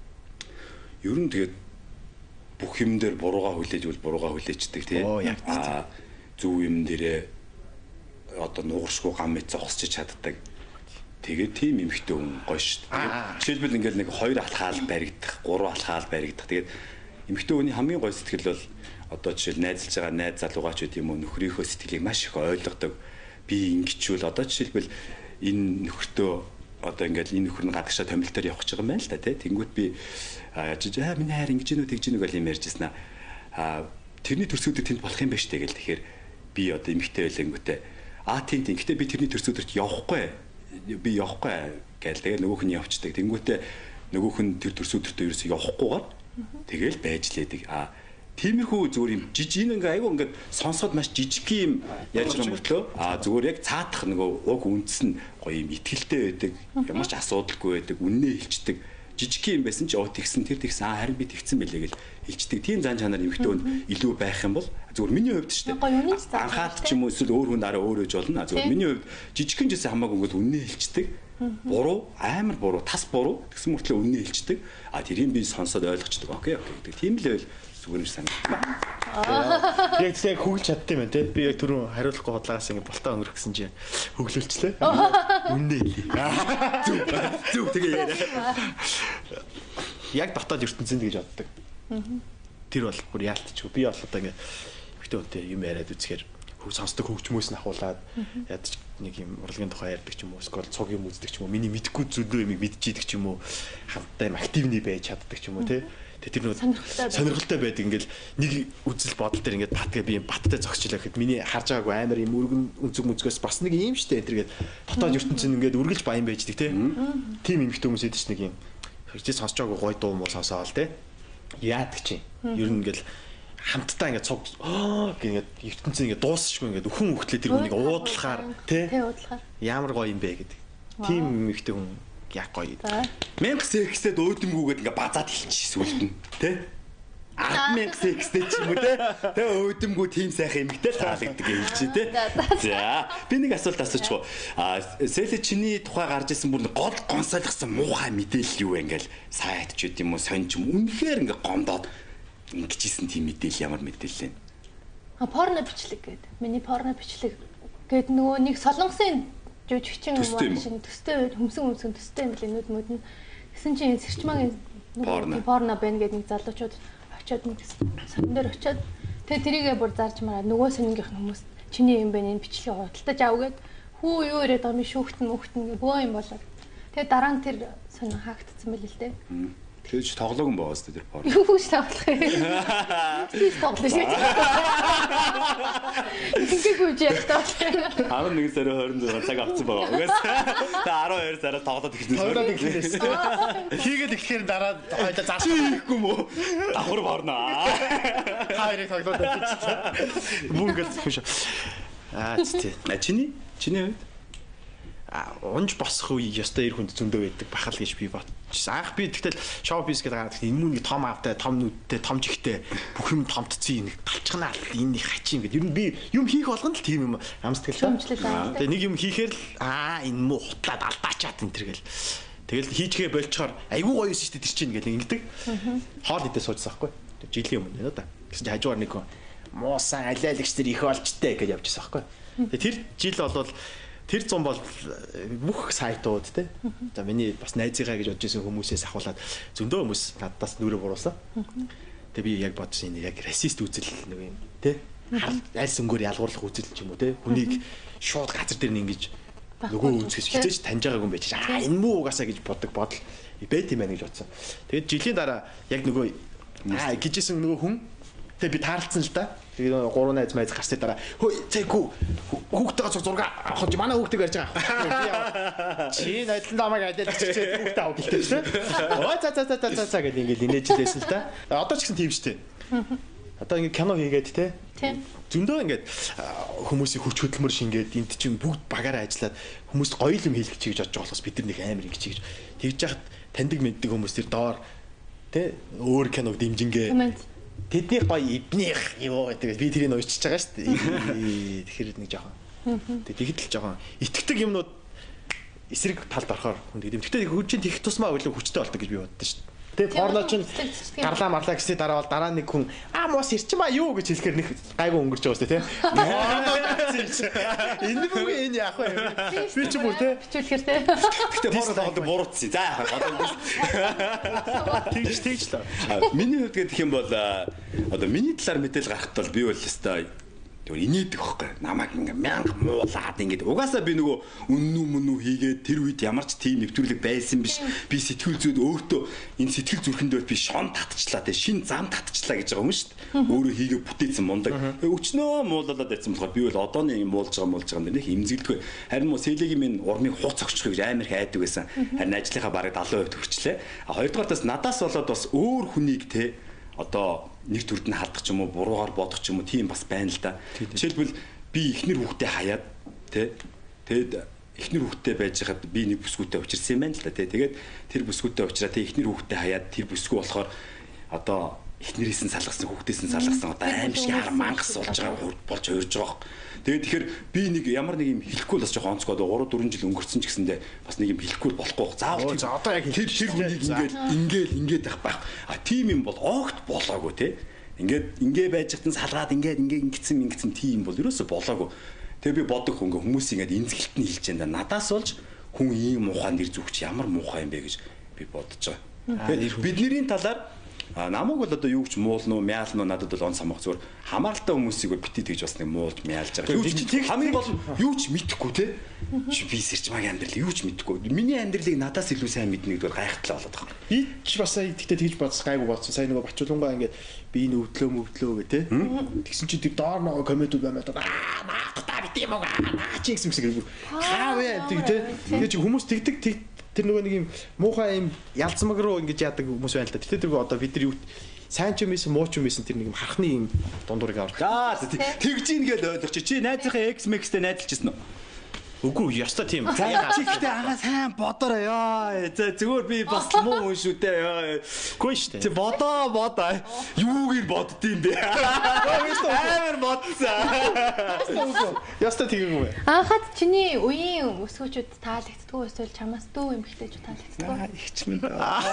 Ер нь тэгээд бүх юм дээр буруугаа хүлээж бол буруугаа хүлээждэг тий. Аа зөв юм дээрээ одоо нууршгүй гам мэт зогсож чаддаг. Тэгээд тийм эмэгтэй хүн гоё шүү дээ. Жишээлбэл ингээд нэг хоёр алхаал баригдах, гурван алхаал баригдах. Тэгээд эмэгтэй хүний хамгийн гоё сэтгэл бол одоо жишээл найзалж байгаа найз залуугаач гэдэг юм уу нөхрийнхөө сэтгэлийг маш их ойлгодог. Би ингэчүүл одоо жишээлбэл энэ нөхөртөө одоо ингээд энэ нөхөр нь гадагшаа томилтоор явах гэж байгаа юм байна л да тий. Тэнгүүд би яаж аа миний хайр ингэж гинүү тэгж гинүү гэж юм ярьжсэн аа. Тэрний төрсөдөд тэнд болох юм байна штэ гэл тэгэхээр би одоо эмэгтэй байлангүүтээ аа тийм тийм. Гэтэ би тэрний төрсөдөрт явахгүй би явахгүй гээл тэгээ нөгөөх нь явцдаг. Тэнгүүтээ нөгөөх нь тэр төрсөдөртөө ерөөсөө явахгүйгээр тэгээл байж лээдэг. Аа тиймэрхүү зүгээр юм жижиг ингээ айгу ингээд сонсоход маш жижиг юм яаж байгаа мөртлөө аа зүгээр яг цаатах нөгөө уг үндэс нь гоё юм итгэлтэй байдаг. Ямар ч асуудалгүй байдаг. Үннээ хэлцдэг. Жижиг юм байсан ч оо тэгсэн тэр тэгсэн аа харин би тэгсэн байлээ гэл хэлцдэг. Тийм зан чанар эмэгтэй хүн илүү байх юм бол зүгээр миний хувьд ч тийм анхаад ч юм уу эсвэл өөр хүн дараа өөр ээж болно. Зүгээр миний хувьд жижигхэн жисэн хамаагүй ингээд үннээ хэлцдэг. Буруу амар буруу тас буруу тэгсэн мөртлөө үннээ хэлцдэг. Аа тэрийг би сонсоод ойлгочдөг. Окей окей гэдэг. Тийм л байл зүгээр санагдав. Яг тийм хөглж чаддсан юм байна тий. Би яг түрүүн хариулахгүй бодлоогоос ингэ болтоо өнгөрөхсөн чинь хөглөлчлээ. Үннээ хэлээ. Зүг зүг тэгээ яриа. Яг дотоод ертөнцөнд гэж боддог. Тэр бол бүр яалтчгүй. Би бол одоо ингэ ихтэй үнтэй юм яриад үзэхээр хөв сонсдог хөгжмөөс нь ахуулаад ядч нэг юм урлагийн тухай ярьдаг ч юм уу скол цуг юм үздэг ч юм уу миний мэдгүй зүйлөө юм мэдчихийдэг ч юм уу хамтдаа юм активний байж чаддаг ч юм уу тий. Тэр нэг сонирхолтой байдаг ингээл нэг үзэл бодол дээр ингээд батгээ би юм баттай зогсчлаа гэхэд миний харж байгаагүй амар юм өргөн өнцөг мүзгөөс бас нэг юм штэ энэ тэгээд дотоод ертөнцийн ингээд үргэлж баян байждаг тий. Тим эмхтэй хүмүүс эдэж нэг юм хэрчээ сонсож байгаагүй гой дуу муу сонсоол тий. Яадаг чинь ер нь ингээл хамтдаа ингээд цуг ингээд ертөнцийн ингээд дуусчихгүй ингээд өхөн хөхтлээ тэр хүнийг уудлахаар тий. Ямар гоё юм бэ гэдэг. Тим эмхтэй хүн яг гоё. Мемх секстэд өөдөнгүүгээд ингээ базаад хэлчихсэн үлдэн тий. ард мянга секстэй ч юм уу те. Тэгээ өөдөнгөө тийм сайхан эмэгтэй таалагддаг юм чи те. За би нэг асуулт асуучих уу. А Сэлэ чиний тухай гарч исэн бүр гол гонсойлгосон муухай мэдээлэл юу вэ ингээл сайт ч үт юм уу сонь ч юм үнэхээр ингээ гомдоод ингэжсэн тийм мэдээлэл ямар мэдээлэл вэ? А порно бичлэг гээд. Миний порно бичлэг гээд нөгөө нэг солонгосын жүжигчин машин төстэй хөмсөн хөмсөн төстэй юм билээ нүд мөд нь. Гэсэн чинь сэрчмагийн порно байна гэдэг нэг залуучууд очиод нэг сан дээр очиод тэгээ тэрийгээ бүр зарж мараа нөгөө сонингийнх хүмүүс чиний юм байна энэ бичлэгийг худалдаж ав гэд хүү юу яриад байгаа юм шүүхтэн мөхтэн гэ бөө юм болоод тэгээ дараа нь тэр сонин хаагдсан байл л дээ. Тэгэж тоглоог юм байгаа сте тэр порно. Юу ч тоглох юм. Юу ч тоглох шүү. Ингээгүйж ятаа. арван нэг сарын хорин зураг цаг авсан байгаа. Угаас та арван хоёр сараас тоглоод эхэлсэн. Тоглоод эхлэсэн. Хийгээд эхлэхээр дараа хоёлаа зарч хийхгүй юм уу? Давхар порно. Хайрыг тоглоод эхэлсэн. Бүнгэл хөш. Аа тий. Чиний? Чиний хувьд? А унж босох үе ёстой эр хүнд зөндөө байдаг бахал гэж би бодчихсон. Анх би тэгтэл шоу бизнес гэдэг гараад энэ мөн нэг том автай, том нүдтэй, том жигтэй бүх юм томтцсон нэг талчганаа энэ их хачин гэдэг. Ер нь би юм хийх болгоно л тийм юм амстгэл. Тэгээ нэг юм хийхээр л аа энэ муу хутлаад алдаачаад энэ тэргээл. Тэгэл хийчгээ болчоор айгүй гоё шүү дээ тэр чинь ингээл ингэдэг. Хоол идээ суужсан байхгүй. Жилийн өмнө нэ да. Гэсэн чинь хажуугаар нэг муусан алиалагч тэр их олжтэй гэж явжсан байхгүй. Тэр жил болвол тэр зам бол бүх сайтууд те. За миний бас найзыгаа гэж бодож исэн хүмүүсээс ахуулаад зөндөө хүмүүс надаас нүрэ буруулсан. Тэгээ би яг бодсон энэ яг расист үзэл нэг юм те. Аль сүнгээр ялгуурлах үзэл ч юм уу те. Хүнийг шууд газар дээр нь ингэж нөгөө үзэхээс хизээж таньж байгаагүй юм байж. Аа энэ муу угаасаа гэж боддог бодол байт юм байна гэж бодсон. Тэгээд жилийн дараа яг нөгөө аа гижсэн нөгөө хүн тэгээд би таарлцсан л да. Тэгээд гурван найз майз гарсны дараа хөөе цайгүй хүүхдтэйгээ зураг авах манай хүүхдтэйг ярьж байгаа. Чи найзлан намайг адил чичээд хүүхдээ авах гэлтэй шүү. Оо за за за за за гэдэг ингээд инээжлээсэн л да. Одоо ч гэсэн тийм шүү дээ. Одоо ингээд кино хийгээд те. Зөндөө ингээд хүмүүсийн хүч хөдөлмөр шингээд энд чинь бүгд багаараа ажиллаад хүмүүст гоё юм хийх гэж бодож байгаа болохоос бид нар нэг амар ингэж хийж тэгж яхад таньдаг мэддэг хүмүүс тэр доор те өөр киног дэмжингээ тэдний гоё эднийх юу гэдэг би тэрийг уучиж байгаа шүү дээ. Тэгэхээр нэг жоохон тэгэхэд л жоохон итгэдэг юмнууд эсрэг талд орохоор хүн гэдэг. Гэхдээ хүчин тех тусмаа өглөө хүчтэй болдог гэж би боддоо шүү дээ. Тэгээ порно ч гарлаа марлаа гэсэн дараа бол дараа нэг хүн аа мос ирчмаа юу гэж хэлэхээр нэг гайгүй өнгөрч байгаа шүү дээ тий. Энэ бүгэ энэ яах вэ? Би ч бүр тий. Бичүүлэхэр тий. Гэхдээ порно тоглоод буруутсан. За яах вэ? Тэгж тэгж л. Миний хувьд гэх юм бол одоо миний талаар мэдээлэл гаргахад бол би бол өстой инээдэг байхгүй намайг ингээ мянга муулаад ингээд угаасаа би нөгөө үннүү мүнүү хийгээд тэр үед ямар ч тийм нэвтрүүлэг байсан биш би сэтгэл зүйд өөртөө энэ сэтгэл зүрхэндээ би шон татчихлаа те шин зам татчихлаа гэж байгаа юм шүү дээ өөрөө хийгээ бүтээсэн мундаг өчнөө муулалаад байсан болохоор би бол одооны юм муулж байгаа муулж байгаа юм нэг имзэглэдэггүй харин муу сэлэгийн минь урмыг хууц огчих гэж амар их айдаг байсан харин ажлынхаа бараг далайн хувьд хүрчлээ а хоёрдугаартаас надаас болоод бас өөр хүнийг те одоо нэг төрд нь хадах ч юм уу буруугаар бодох ч юм уу тийм бас байна л да. Жишээлбэл би эхнэр хүүхдээ хаяад тий тэгэд эхнэр хүүхдээ байж хаад би нэг бүсгүүтэй учирсан юм байна л да тий тэгээд тэр бүсгүүтэй учраа тий эхнэр хүүхдээ хаяад тэр бүсгүй болохоор одоо эхнэрээс нь салгасан хүүхдээс нь салгасан одоо аим шиг хар мангас болж байгаа болж уурж байгаа. Тэгээд тэгэхээр би нэг ямар нэг юм хэлэхгүй л бас жоохон онцгой одоо три дөрвөн жил өнгөрсөн ч гэсэндээ бас нэг юм хэлэхгүй болохгүй заавал за одоо яг тэр тэр хүнийг ингээд ингээд ингээд байх байх. А тийм юм бол огт болоогүй те. Ингээд ингээ байж хатан салгаад ингээд ингээ ингэсэн ингэсэн тийм бол ерөөсө болоогүй. Тэгээ би бодог хүн хүмүүс ингээд инзгэлт нь хэлж байгаа надаас болж хүн ийм муухай нэр зүгч ямар муухай юм бэ гэж би бодож байгаа. Тэгээд бидний талаар а намайг бол одоо юу ч муулна уу мяална уу надад бол он самах зүгээр хамааралтай хүмүүсийг бити тэгж бас нэг муулж мяалж байгаа. Юу ч хамгийн гол юу ч мэдэхгүй те. Би сэрчмагийн амьдрал юу ч мэдэхгүй. Миний амьдралыг надаас илүү сайн мэднэ гэдгээр гайхалтай болоод байгаа. Би ч бас тэгтээ тэгж бодсон гайгүй бодсон. Сайн нөгөө бачуулангаа ингээд би нөвдлөө мөвдлөө гэ те. Тэгсэн чи тэр доор нөгөө комментүүд баймаад аа наа та бит юм уу наа чи гэсэн үг хаа вэ тэг те. Тэгээ чи хүмүүс тэгдэг тэг тэр нөгөө нэг юм муухай юм ялцмаг руу ингэж яадаг хүмүүс байна л да. Тэр тэргүй одоо бид нар юу сайн ч юм ийсэн муу ч юм ийсэн тэр нэг юм хархны юм дундуурыг авах. За тэгж ийн гэж ойлгоч чи найзынхаа X Max-тэй найзалжсэн үү? Үгүй яста тийм. За чи ихтэй ага сайн бодорой ёо. За зүгээр би бас муу хүн шүү дээ ёо. Гүн штэ. Чи бодоо бодоо. Юуг ин боддtiin бэ? Амар бодсон. Яста тийм үү? Анхад чиний үеийн өсгөөчүүд таалагддгүй эсвэл чамаас дүү эмэгтэйчүүд таалагддгүй. Ихч минь.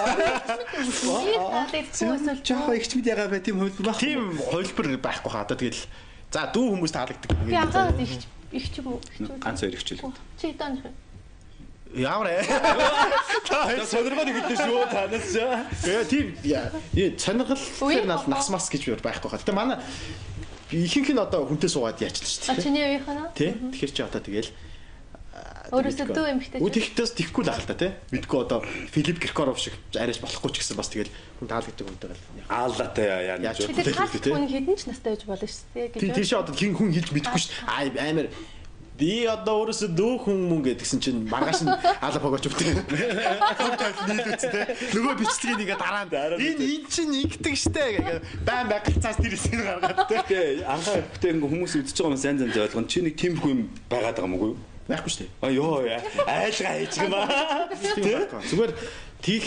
Таалагддгүй эсвэл жоо ихч минь ягаа бай тийм хөлбөр байх. Тийм хөлбөр байхгүй хаа. Одоо тэгэл за дүү хүмүүс таалагддаг. Би анхаад ихч ихч бүү. Ганц хоёр ихч л. Чи донх. Ямар ээ? Та сонирхоод хэлдэж шүү танаас. Яа тийм яа. Сонирхол тэр нас мас гэж байхгүй хаа. Гэтэ манай ихэнх нь одоо хүнтэй суугаад яачлаа шүү дээ. А чиний үеийнх нь? Тий. Тэгэхээр чи одоо тэгэл өөрөөсөө дүү эмэгтэй. Үгүй тэгтээс тэгхгүй л ахал та тий. Мэдгүй одоо Филипп Киркоров шиг арайш болохгүй ч гэсэн бас тэгэл хүн таалагддаг хүнтэй гал. Ааллаатай яа гэж бодлоо тий. Хүн хідэн ч настай байж болно шүү дээ гэж. Тий тийш одоо хин хүн хэлж мэдэхгүй шүү. Аа амар би одоо өөрөөсөө дүү хүн мөн гэдгсэн чинь маргааш нь аалаа погооч өвтэй. Нийлүүц тий. Нөгөө бичтгийг ингээ дараа нь энэ эн чинь ингэдэг штэ гэх байн байгцаас тэр хэсгийг гаргаад тий. Анхаа хөтөө ингээ хүмүүс үдчихэж байгаа юм сайн сайн ойлгоно. Чи нэг тиймэрхүү юм байгаад байгаа юм уу? Байхгүй шүү дээ. А ёо айлгаа хийж юм аа. Зүгээр тийх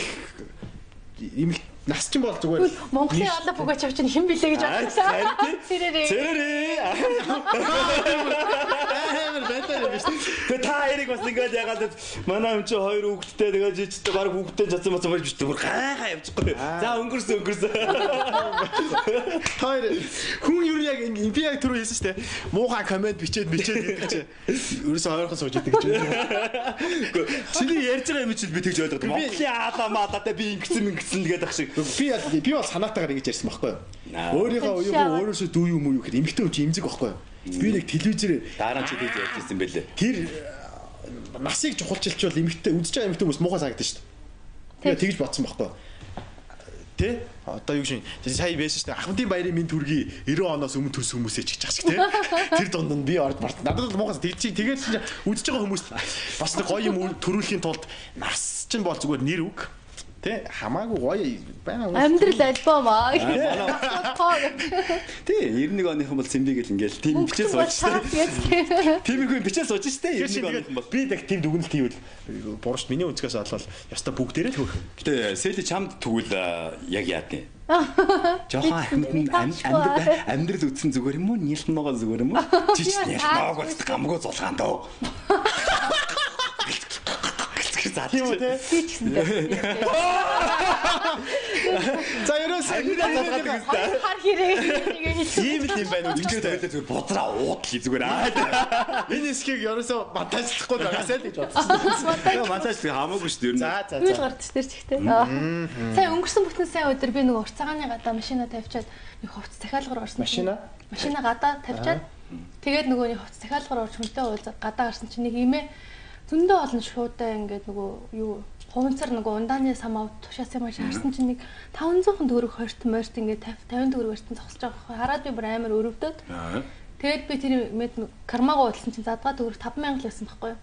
юм нас ч юм бол зүгээр Монголын аалаа погооч авч хэн билээ гэж бодсон. Цэрэрээ. Цэрэрээ. амар байтаа юм шүү. Тэгээ та хоёрыг бас ингээд ягаад манай юм чи хоёр хүүхэдтэй тэгээ жижигтэй баг хүүхэдтэй цацсан мацсан болж бүр гайхаа явчихгүй. За өнгөрсөн өнгөрсөн. Хоёр хүн юу яг би яг түрүү хэлсэн шүү дээ. Муухай комент бичээд бичээд гэдэг чи. Ерөөсөө ойрхон сууж идэг гэж байна. Чиний ярьж байгаа юм чи би тэгж ойлгоод Монголын аалаа маадаа би ингэсэн ингэсэн гэдэг ах шиг. Би би бас санаатаагаар ингэж ярьсан байхгүй юу? Өөрийнхөө уяагаа өөрөөсөө дүү юм уу гэхээр эмгтэн хүн чи эмзэг байхгүй юу? Би нэг телевизээр дараа нь чи тэгж ярьжсэн байлээ. Тэр насыг чухалчилчвал эмгтэн үдчихэж байгаа эмгтэн хүмүүс муухай санагдаж шүү дээ. Би тэгж бодсон байхгүй. Тэ? Одоо юу шин сая байсан шүү дээ. Ахмадын баярын минь төргий девять оноос өмнө төрсөн хүмүүсээ ч гэж ах шиг тэ. Тэр дунд нь би орж март. Надад бол Монгол тэгж тэгээд үдчихэж байгаа хүмүүс бас нэг гоё юм төрүүлэхийн тулд нас чинь бол зүгээр нэр үг. Тэ хамаагүй гоё байна. Амьдрал альбом аа. Тэ девяносто нэг оныхон бол Цэмбиг л ингээл тийм бичээ сууж штэ. Тиймэрхүү бичээ сууж штэ девяносто нэг оныхон бол. Би яг тийм дүгнэлт хийвэл буурч миний өнцгөөс олвол яста бүгдээрээ л хөөх. Гэтэ Сэли чамд тэгвэл яг яадны. Жохон амьдрал амьдрал үтсэн зүгээр юм уу? Нийлмээгоо зүгээр юм уу? Чич нийлмээг бол гамгүй зулгаан дөө. Тийм үү те? За ерөөс амьдрал залгаад гэсэн. Хар хэрэг нэгэ хэлсэн. Ийм л юм байна уу? Зүгээр тавилаа зүгээр бодраа уудлаа зүгээр аа. Энэ хэсгийг ерөөсөө монтажлахгүй байгаасаа л гэж бодсон. Яа монтаж хамаагүй шүү дээ. За за Үйл за. гарч тэр чихтэй. Сайн өнгөрсөн бүтэн сайн өдөр би нэг урцаагааны гадаа машина тавьчаад нэг хувц захиалгаар орсон. Машина? Машина гадаа тавьчаад тэгээд нөгөө нэг хувц захиалгаар орж хүнтэй уулзаад гадаа гарсан чинь нэг имээ зөндөө олон шуудаа ингээд нөгөө юу хуванцар нөгөө ундааны самаа тушаас юм шаарсан чинь нэг таванцаа төгрөг хорт морт ингээд пятьдесят төгрөг өртөн зогсож байгаа. Хараад би бүр амар өрөвдөд. Тэгээд би тэр мэд кармагаа удалсан чинь задгаа төгрөг таван мянга л байсан байхгүй юу?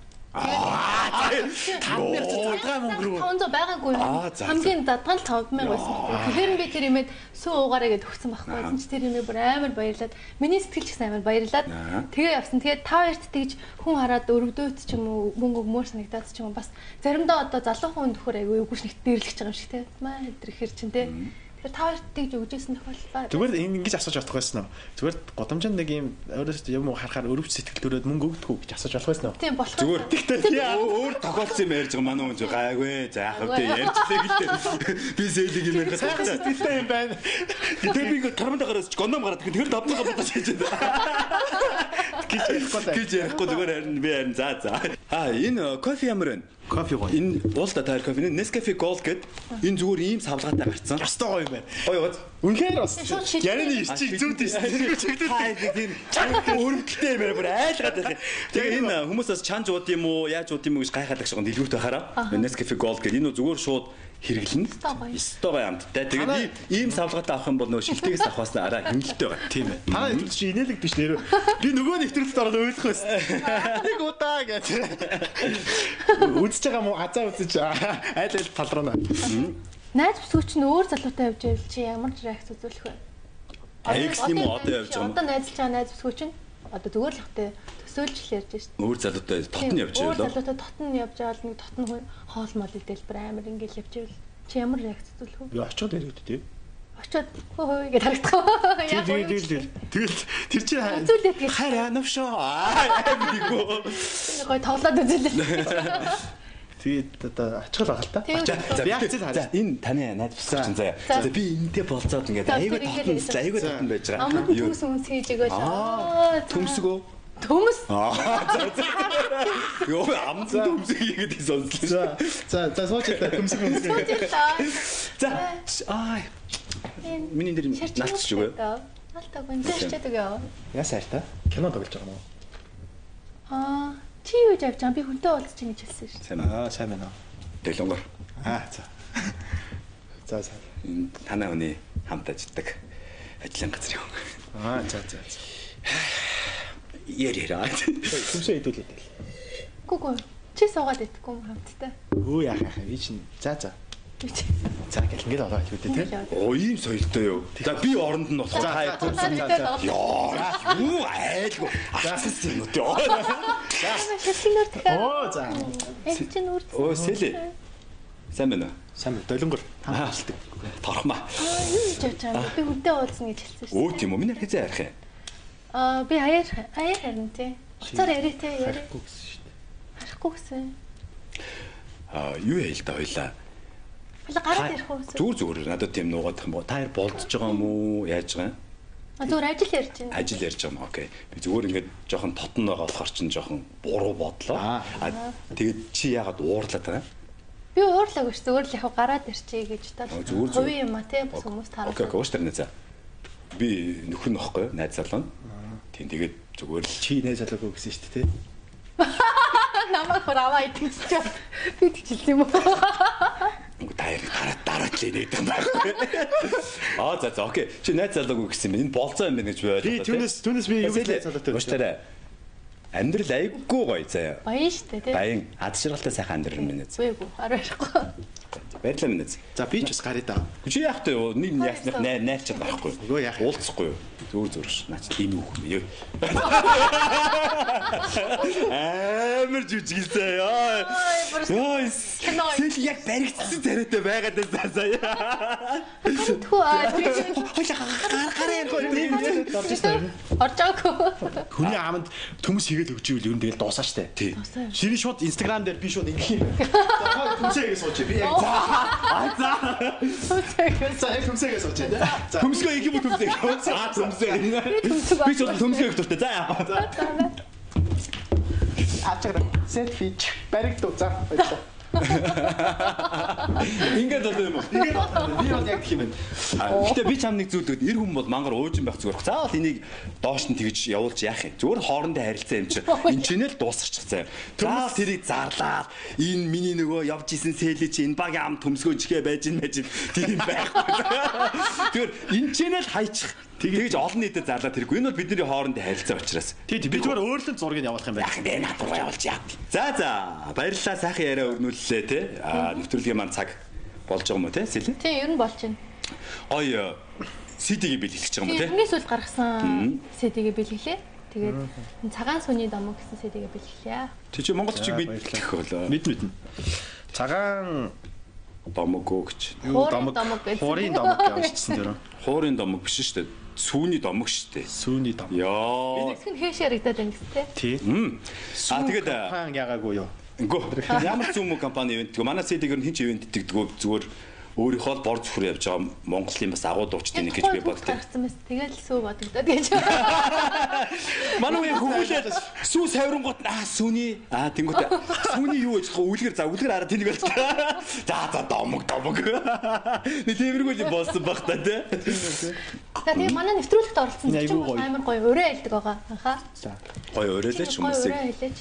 таван мянга задгаа мөнгө рүү. таван зуун байгаагүй юу? Хамгийн задгаа л таван мянга байсан. Тэгэхээр би тэр имэд сүү уугаараа гэдээ өгсөн байхгүй юу? Энд чи тэр имээ бүр амар баярлаад миний сэтгэл ч гэсэн амар баярлаад тэгээ явсан. Тэгээд та хоёрт тэгж хүн хараад өрөвдөөд ч юм уу мөнгө өгмөр санагдаад ч юм уу бас заримдаа одоо залуу хүн төхөр айгүй үгүйш нэгт дээрлэх байгаа юм шиг те. Маа өдр ихэр чин те. Тэгэхээр та хоёрт тэгж өгжсэн тохиолдол. Зүгээр ингэж асууж болох байсан уу? Зүгээр годамжинд нэг юм өөрөөсөө юм уу харахаар өрөвч сэтгэл төрөөд мөнгө өгдөг үү гэж асууж болох байсан уу? Тийм болох. Зүгээр тэгтээ өөр тохиолдсон юм ярьж байгаа манай хүн зөв гайгүй. За яах вэ? Ярьжлаа гэлээ. Би Сэлиг юм ярих сайхан сэтгэлтэй юм байна. Тэгээ би ингээ тормонд гараас ч гоном гараад тэгэхээр давтнаа бодож хийж байна. Гэж ярихгүй даа. Гэж ярихгүй зүгээр харин би харин за за. А энэ кофе ямар вэ? Кофе гоё. Энэ уулда таар кофе Nescafe Gold гэдэг энэ зүгээр ийм савлгаатай гарцсан. Ястай гоё юм байна. Гоё гоё. Үнэхээр бас Ярины ирчиг зүгт ирсэн. Хаа тийм өрөвдөлтэй юм бүр айлгаад байна. Тэгээ энэ хүмүүс бас чанж ууд юм уу, яаж ууд юм уу гэж гайхаад байгаа шонд илүүтэй хараа. Nescafe Gold гэдэг энэ зүгээр шууд хэрэглэнэ. Стогоо амттай. Тэгээ би ийм савлгаатай авах юм бол нөгөө шилтгээс авахаас араа хэмнэлттэй байгаа. Тийм ээ. Та нэвтрүүлэг чи инээлэг биш нэрөө. Би нөгөө нэвтрүүлэлд ороод ойлгох байсан. Нэг удаа гэж. Үзэж байгаа мó азаа үзэж айл айл тал руу наа. Найз бүсгүүч нь өөр залуутай явж байвал чи ямар реакц үзүүлэх вэ? Аягс юм уу одоо явж байгаа юм. Одоо найзлж байгаа найз бүсгүүч нь одоо зүгээр л ихтэй төсөөлж л ярьж шээ. Өөр залуутай тотн явж байгаа байлаа. Өөр залуутай тотн явж байгаа нэг тотн хоол мол идэл бүр амар ингээл явж байвал чи ямар реакц үзүүлэх вэ? Би очоод яриад тий. Очоод хөөе гэж харагдах. Яа. Тэгэл тэгэл тэр чи хайраа навшоо. Аа бидгөө. Гой тоглоод үзүүлээ. Тэгээд одоо очихл байгаа л та. За би яах за энэ таны найз бүсгүүч чинь заяа. За би энэтэй болцоод ингээд айгүй тотн айгүй тотн байж байгаа. Амд төмс үнс хийж өгөөч. Аа төмсгөө. Төмс. Аа за за. Йоо амд төмс хийгээд сонслоо. За за сууч та төмсг төмсг. За аа миний нэр наачч өгөө. Наалтаа гонжээчээд өгөө. Яа сайртай? Кино тоглож байгаа мó. Аа чи юу гэж авч байгаа би хүнтэй уулзч ин гэж хэлсэн шүү. Сайн Аа сайн байна. Дэлгонгор. Аа за. За за. Энэ танаа хүний хамт ажилладаг ажлын газар юм. Аа за за. Яр яра. Төмсөө идүүлээд л. Гүгү чи суугаад идэхгүй юм хамттай. Өө яах яах би чинь за за. За гэл ингээд ороо хэлээ тий. Оо ийм соёлтой юу. За би оронд нь болохоор хай төмсөн. Яа юу айлгүй. Ахсас юм уу тий. За шилхнэр дахиад. Оо за. Энэ чинь үрд. Оо сэлэ. Сайн байна уу? Сайн байна. Долонгор хамталдаг. Торхмаа. Аа юу гэж авч байгаа би хүнтэй уулзна гэж хэлсэн шүү. Өө тийм үү. Миний хэзээ ярих юм? Аа би аяар аяар харин тий. Уцаар яриа тий яриа. Ярихгүй гэсэн шүү дээ. Харахгүй гэсэн. Аа юу яа л да хоёлаа. Хойло гараад ярих уу? Зүгээр зүгээр надад тийм нуугаад юм бо. Та хоёр болдож байгаа юм уу? Яаж байгаа юм? А зүгээр ажил ярьж байна. Ажил ярьж байгаа юм. Окей. Би зүгээр ингээд жоохон тотн байгаа болохоор чинь жоохон буруу бодлоо. Аа тэгээд чи яагаад уурлаад байгаа юм? Би уурлаагүй ш зүгээр л яг гараад ирчихье гэж тал. Хувийн юм а тий бас хүмүүс таарах. Окей, ууш тарна за. Би нөхөр нөхгүй найз залуу. Тийм тэгээд зүгээр л чи найз залуугүй гэсэн шүү дээ тий. Намайг хаваа идчихсэн. Би тэгчихсэн юм уу? та баяр дараа дараа л нээдэг байхгүй. Аа за за окей. Чи найз залуугүй гэсэн юм. Энэ болцоо юм байна гэж бодлоо. Би түүнээс түүнээс би юу гэж найз залуутай. Ууштай. Амьдрал айгүй гоё заяа. Баян штэ тий. Баян ад ширгалтай сайхан амьдрал минь. Үгүй арайхгүй. Баярлалаа минь. За би ч бас гараа даа. Чи яах вэ? Нэг яасных найрч байхгүй. Үгүй яах. Уулзахгүй юу? Зүгээр зүгээр ш. Наач ийм үг юм ёо. Амар жүжиглээ ёо. Ёо. Сэл яг баригдсан царайтай байгаад байсан сая. Тхүү аа би гар гар ярих. оржоогүй. Хүний аамд төмс хийгээл өгч ивэл ер нь тэгэл дуусаа штэ. Тий. Шиний шууд инстаграм дээр би шууд ингэх юм. За төмсөөгөө сууч. Би яг за. А за. За төмсөөгөө сууч. За. Төмсгөө их юм төмсгөө. За төмсгөө. Би ч төмсгөө өгдөртэй. За яа. За. Ачаа селфи баригдуу за. Ингээд болоо юм уу? Ингээд болоо. Би бол яг гэх юм байна. Гэтэ би чам нэг зүйлүүд эр хүн бол мангар уужин байх зүгээр. Заавал энийг доош нь тэгж явуулж яах юм. Зүгээр хоорондоо харилцаа юм чи. Энд ч нэ л дуусчих заяа. Заавал тэрийг зарлаад энэ миний нөгөө явж исэн сэлээ чи энэ багийн ам төмсгөөжихээ байж ин байж тийм байхгүй. Зүгээр энэ ч нэ л хайчих. Тэгэж олон нийтэд зарлаад тэргүй. Энэ бол бидний хоорондын харилцаа учраас. Тий, би зүгээр өөрлөнд зургийг явуулах юм байна. Яг энэ над руу явуулж яа. За за. Баярлалаа сайхан яриа өрнүүллээ те. Аа нэвтрүүлгийн маань цаг болж байгаа юм уу те? Сэлээ? Тийм, ер нь болж байна. Ой си ди-г бэлгэлж байгаа юм уу те? Тэрнээс үл гаргасан си ди-г бэлгэлээ. Тэгээд цагаан сүний домог гэсэн си ди-г бэлгэлээ. Тэг чи монголчиг мэдэх болоо. Мэд мэднэ. Цагаан домог гэж. юу домог хуурын домог гэж хэлсэн тэр. Хуурын домог биш шүү дээ. Сүүний домог шүү дээ. Сүүний домог. Яа. Эцэг нь хээш яригадаад байна гэхтээ. Тий. Аа тэгээд хаан ягаагүй юу? Гөө. Ямар зүүм компани ивент. Манай си ди-г хин ч ивент дэгдгөө зүгээр өөрийнхөө л бор зүхөр явж байгаа Монголын бас агуу дуучдын нэг гэж би бодлоо. Гарсан мэс тэгэл сүү бодогдоод гэж. Манай үе хөвгөлээд сүү савирангууд аа сүүний аа тэнгуүтэ сүүний юу гэж үлгэр за үлгэр араа тэнийг болчих. За за домог домог. Нэг тиймэрхүү юм болсон баг та тий. Тэгээ манай нэвтрүүлэгт оролцсон чинь амар гоё өрөө хэлдэг байгаа. Аха. За гоё өрөөлөөч хүмүүсийг. Өрөө хэлээч.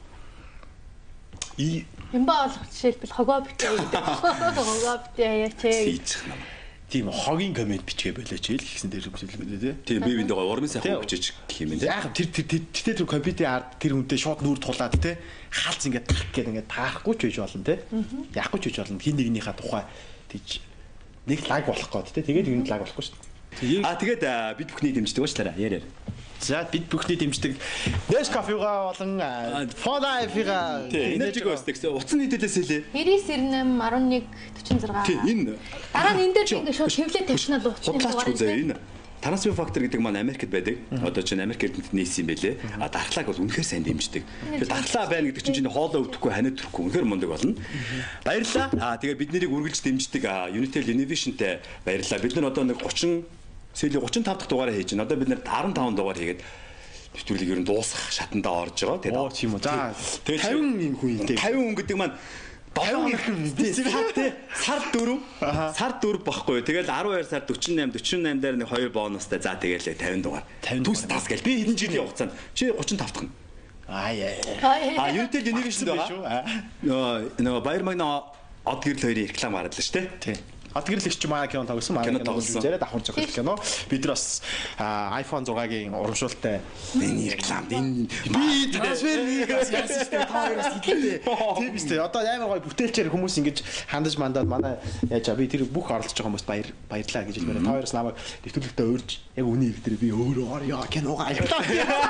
И юм баа болох жишээлбэл хогоо битээ гэдэг. Хогоо битээ яач ээ. тийм хогийн комент бичгээ болооч ил гэсэн дээр хүсэлбэлээ тий. Тийм би биндээ гоё урмын сайхан бичиж гэх юм байна. Яг тэр тэр тэр тэр компьютер ард тэр хүнтэй шууд нүүр тулаад тий. Хаалц ингээд тах гээд ингээд таарахгүй ч байж болно тий. Яахгүй ч байж болно. Хин нэгнийхээ тухай тийж нэг лаг болох гээд тий. Тэгээд нэг лаг болохгүй шүү дээ. Аа тэгээд бид бүхний дэмждэг уучлаарай. Яриа. За бид бүхний дэмждэг Nescafe-га болон Folife-га энержиг өсдөг. Утас нь хэдэлээс хэлээ. девяносто девять один один четыре шесть. Тийм энэ. Дараа нь энэ дээр ингээд шууд хэвлээ тавьчихнаа л уучны дугаар энэ. Transfer Factor гэдэг маань Америкт байдаг. Одоо чинь Америк эрдэмтэд нээсэн юм байлээ. А дархлааг бол үнэхээр сайн дэмждэг. Тэгээ дархлаа байна гэдэг чинь хоолоо өвдөхгүй ханиад төрөхгүй үнэхээр мундаг болно. Баярлалаа. А тэгээ бид нарыг үргэлж дэмждэг Unitel Innovation-тэй баярлалаа. Бид нар одоо нэг thirty сүүлийн thirty-five дахь дугаараа хийж байна. Одоо бид нар fifty-five дугаар хийгээд нэвтрүүлгийг ер нь дуусгах шатандаа орж байгаа. Тэгээд оо тийм үү. За тэгээд fifty юм хүн юм. fifty хүн гэдэг маань fifty хэрхэн тий сар four сар four багхгүй. Тэгэл twelve сар forty-eight forty-eight дээр нэг two бонустай. За тэгэл fifty дугаар. Түс тас гэл. Би хэдэн жилийн хугацаанд чи thirty-five дахь нь. Аа яа. А Unitel Innovation байгаа. Нөө нөө Баяр Магна од гэрэл хоёрын реклам гараад л шүү дээ. Тий. От гэрлэгч манай кино тоглосон манай кино үзээрэй давхар зохиол кино. Бид нар бас iPhone six-гийн урамшуултай энэ реклам энэ би трансферийг яасан шүү дээ. Тооёроос хэлээ. Тийм биз дээ. Одоо амар гоё бүтээлчээр хүмүүс ингэж хандаж мандаад манай яаж би тэр бүх оролцож байгаа хүмүүст баяр баярлаа гэж хэлмээр. Тооёроос намайг нэвтрүүлэгтээ урьж яг үнийг хэлдэр би өөрөө орё киногаа аяллаа.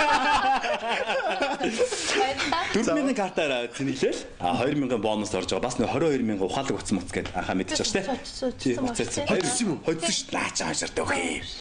four thousand картаараа цэнэглээл. А two thousand бонус орж байгаа. Бас нэг twenty-two thousand ухаалаг утас муц гэдэг анхаа мэдчихэж штэ. Хоцсон Хоцсон шүү дээ. Наач аашаар дөхөө.